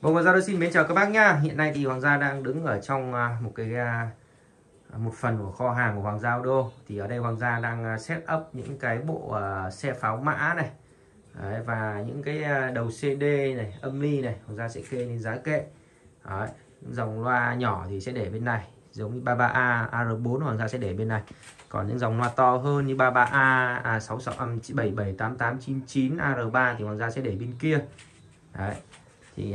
Vâng, Hoàng Gia xin mến chào các bác nhá. Hiện nay thì Hoàng Gia đang đứng ở trong một phần của kho hàng của Hoàng Gia Auto. Thì ở đây Hoàng Gia đang set up những cái bộ xe pháo mã này. Đấy, và những cái đầu CD này, âm ly này, Hoàng Gia sẽ kê lên giá kệ. Đấy, dòng loa nhỏ thì sẽ để bên này, giống như 33A, AR4 Hoàng Gia sẽ để bên này. Còn những dòng loa to hơn như 33A, A66, 77, 88, 99, AR3 thì Hoàng Gia sẽ để bên kia. Đấy. Thì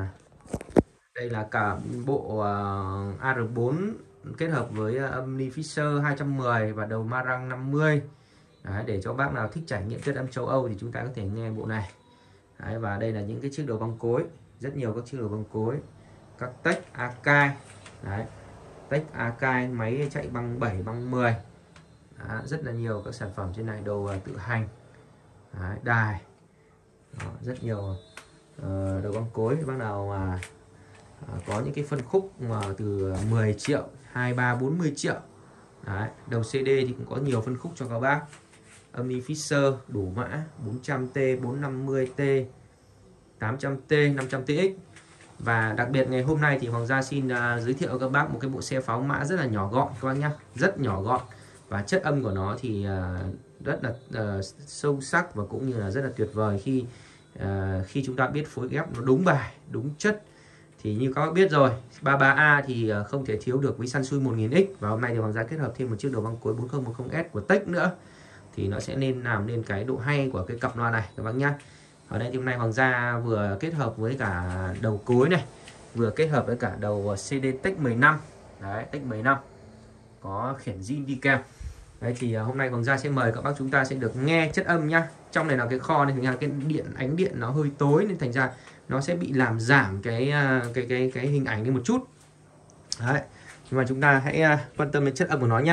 đây là cả bộ AR4 kết hợp với âm ly Fisher 210 và đầu Marang 50. Đấy, để cho bác nào thích trải nghiệm chất âm châu Âu thì chúng ta có thể nghe bộ này. Đấy, và đây là những cái chiếc đầu băng cối, rất nhiều các chiếc đầu băng cối, các tech Akai. Đấy, tech Akai máy chạy băng 7, băng 10. Đấy, rất là nhiều các sản phẩm trên này, đầu tự hành. Đấy, đài. Đó, rất nhiều đầu băng cối. Bác nào mà có những cái phân khúc mà từ 10 triệu, 23, 40 triệu. Đấy, đầu CD thì cũng có nhiều phân khúc cho các bác. Âm ly Fisher đủ mã 400T, 450T, 800T, 500TX. Và đặc biệt ngày hôm nay thì Hoàng Gia xin giới thiệu với các bác một cái bộ xe pháo mã rất là nhỏ gọn các bác nhé. Rất nhỏ gọn. Và chất âm của nó thì rất là sâu sắc và cũng như là rất là tuyệt vời khi chúng ta biết phối ghép nó đúng bài, đúng chất. Thì như các bác biết rồi, 33A thì không thể thiếu được với Sansui 1000X. Và hôm nay thì Hoàng Gia kết hợp thêm một chiếc đầu băng cối 4010S của Tech nữa. Thì nó sẽ làm nên cái độ hay của cái cặp loa này các bác nhá. Ở đây thì hôm nay Hoàng Gia vừa kết hợp với cả đầu cối này, vừa kết hợp với cả đầu CD Tech 15. Đấy, Tech 15 có khiển zin đi kèm. Đấy thì hôm nay Hoàng Gia sẽ mời các bác chúng ta sẽ được nghe chất âm nhá. Trong này là cái kho này, thành ra cái ánh điện nó hơi tối nên thành ra nó sẽ bị làm giảm cái hình ảnh đi một chút. Đấy, nhưng mà chúng ta hãy quan tâm đến chất âm của nó nhá.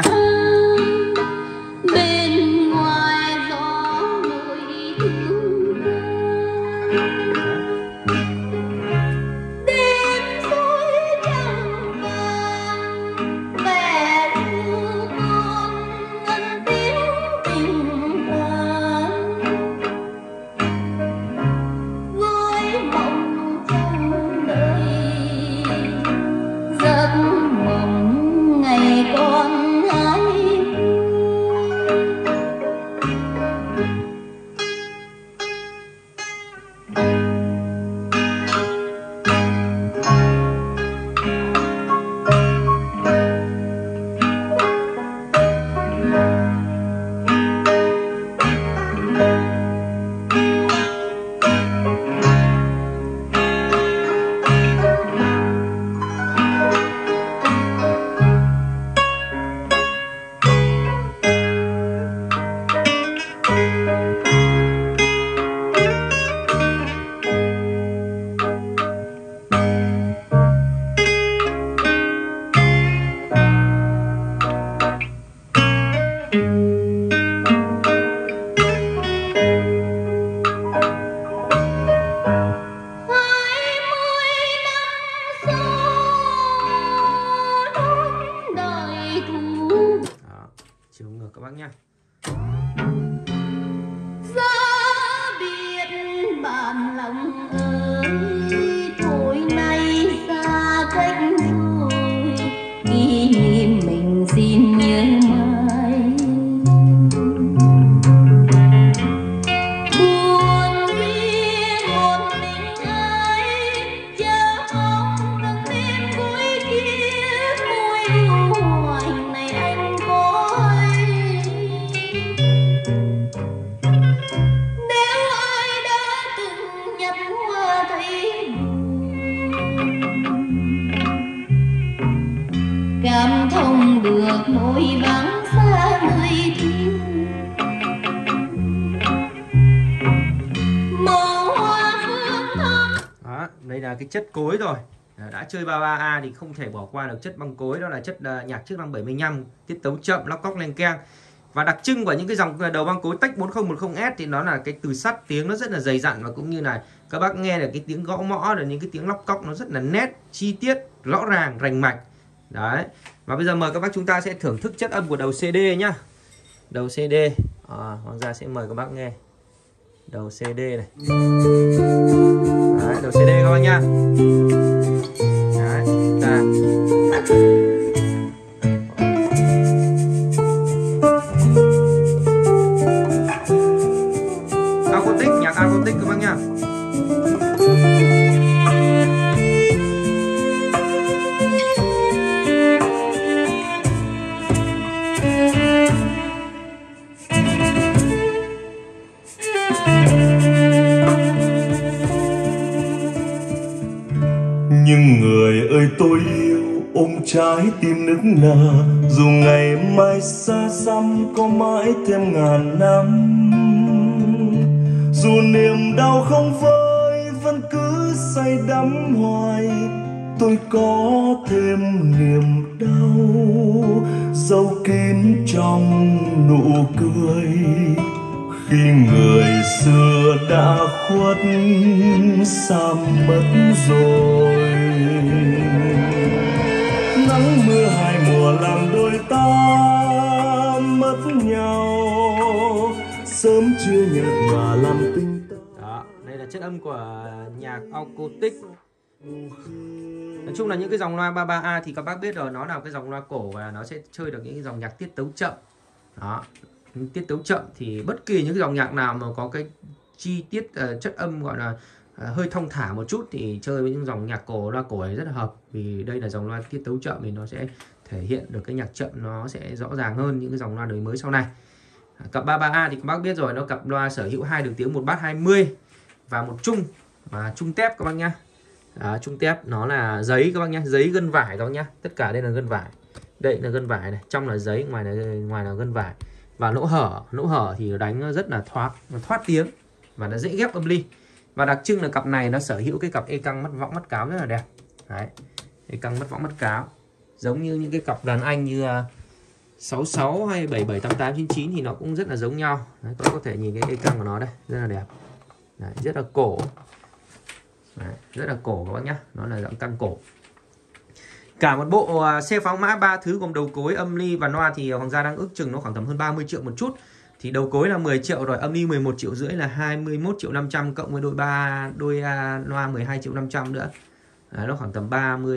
Bên ngoài gió nổi đêm tối trăng vàng, mẹ ru con ngân tiếng tình ca, gối mộng trong đời giấc mộng ngày con chiều ngược các bác nhá. Giá biệt bạn lòng ơi, thôi nay xa cách rồi, kỷ niệm mình xin nhớ mãi. Buồn vì một mình ai, chờ mong từng đêm cuối kia, môi u hoài này anh có hay. Nếu ai đã từng nhặt hoa thấy cảm thông được nỗi vắng xa người thương, màu hoa hương thơm. Đó, đây là cái chất cối rồi. Đã chơi 33A thì không thể bỏ qua được chất băng cối, đó là chất nhạc chức năng 75, tiết tấu chậm, lóc cóc leng keng. Và đặc trưng của những cái dòng đầu băng cối Tech 4010S thì nó là cái từ sắt, tiếng nó rất là dày dặn, và cũng như là các bác nghe được cái tiếng gõ mõ, rồi những cái tiếng lóc cóc nó rất là nét, chi tiết, rõ ràng, rành mạch. Đấy. Và bây giờ mời các bác chúng ta sẽ thưởng thức chất âm của đầu CD nhá. Đầu CD, Hoàng Gia sẽ mời các bác nghe đầu CD này. Đấy, đầu CD các bác nhá. nhá. Nhưng người ơi tôi yêu ôm trái tim nức nở, dù ngày mai xa xăm có mãi thêm ngàn năm, dù niềm đau không vơi vẫn cứ say đắm hoài, tôi có thêm niềm đau giấu kín trong nụ cười. Khi người xưa đã khuất xa mất rồi, nắng mưa hai mùa làm đôi ta mất nhau, sớm chưa nhận mà làm tình ta. Đó, đây là chất âm của nhạc acoustic. Nói chung là những cái dòng loa 33A thì các bác biết rồi, nó là cái dòng loa cổ và nó sẽ chơi được những cái dòng nhạc tiết tấu chậm. Đó, tiết tấu chậm thì bất kỳ những cái dòng nhạc nào mà có cái chi tiết chất âm gọi là hơi thong thả một chút thì chơi với những dòng nhạc cổ, loa cổ này rất là hợp, vì đây là dòng loa tiết tấu chậm thì nó sẽ thể hiện được cái nhạc chậm nó sẽ rõ ràng hơn những cái dòng loa đời mới sau này. Cặp 33A thì các bác biết rồi, nó cặp loa sở hữu 2 đường tiếng, một bass 20 và một trung, và trung tép các bác nhá. Đó, trung tép nó là giấy các bác nhá, giấy gân vải các bác nhá, tất cả đây là gân vải, đây là gân vải này, trong là giấy, ngoài là gân vải. Và lỗ hở thì đánh rất là thoát tiếng và nó dễ ghép âm ly. Và đặc trưng là cặp này nó sở hữu cái cặp e căng mắt võng mắt cáo rất là đẹp. Đấy, e căng mắt võng mắt cáo giống như những cái cặp đàn anh như 66 hay 77 88 99 thì nó cũng rất là giống nhau. Đấy, các có thể nhìn cái e căng của nó đây, rất là đẹp. Đấy, rất là cổ. Đấy, rất là cổ các bác nhá, nó là dạng căng cổ. Cả một bộ xe pháo mã 3 thứ gồm đầu cối, âm ly và loa thì Hoàng Gia đang ước chừng nó khoảng tầm hơn 30 triệu một chút. Thì đầu cối là 10 triệu rồi, âm ly 11,5 triệu là 21,5 triệu, cộng với đôi loa 12,5 triệu nữa. Đấy, nó khoảng tầm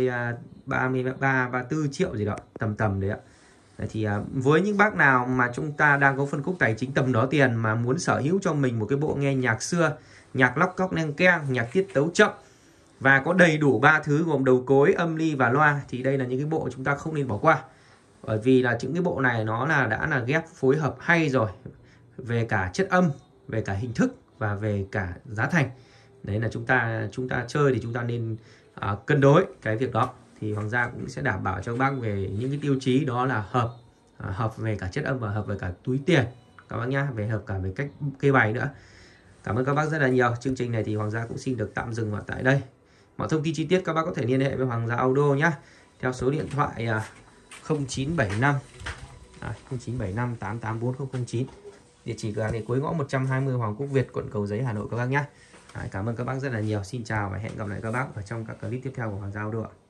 34 triệu gì đó, tầm đấy ạ. Đấy, thì với những bác nào mà chúng ta đang có phân khúc tài chính tầm đó tiền mà muốn sở hữu cho mình một cái bộ nghe nhạc xưa, nhạc lóc cóc neng keng, nhạc tiết tấu chậm và có đầy đủ 3 thứ gồm đầu cối, âm ly và loa, thì đây là những cái bộ chúng ta không nên bỏ qua. Bởi vì là những cái bộ này nó đã là ghép phối hợp hay rồi, về cả chất âm, về cả hình thức và về cả giá thành. Đấy là chúng ta chơi thì chúng ta nên cân đối cái việc đó. Thì Hoàng Gia cũng sẽ đảm bảo cho các bác về những cái tiêu chí đó là hợp về cả chất âm và hợp về cả túi tiền các bác nhá, hợp cả về cách kê bài nữa. Cảm ơn các bác rất là nhiều. Chương trình này thì Hoàng Gia cũng xin được tạm dừng tại đây. Mọi thông tin chi tiết các bác có thể liên hệ với Hoàng Gia Audio nhé, theo số điện thoại 0975 884009. Địa chỉ cửa hàng này cuối ngõ 120 Hoàng Quốc Việt, quận Cầu Giấy, Hà Nội các bác nhé. Cảm ơn các bác rất là nhiều. Xin chào và hẹn gặp lại các bác ở trong các clip tiếp theo của Hoàng Gia Audio.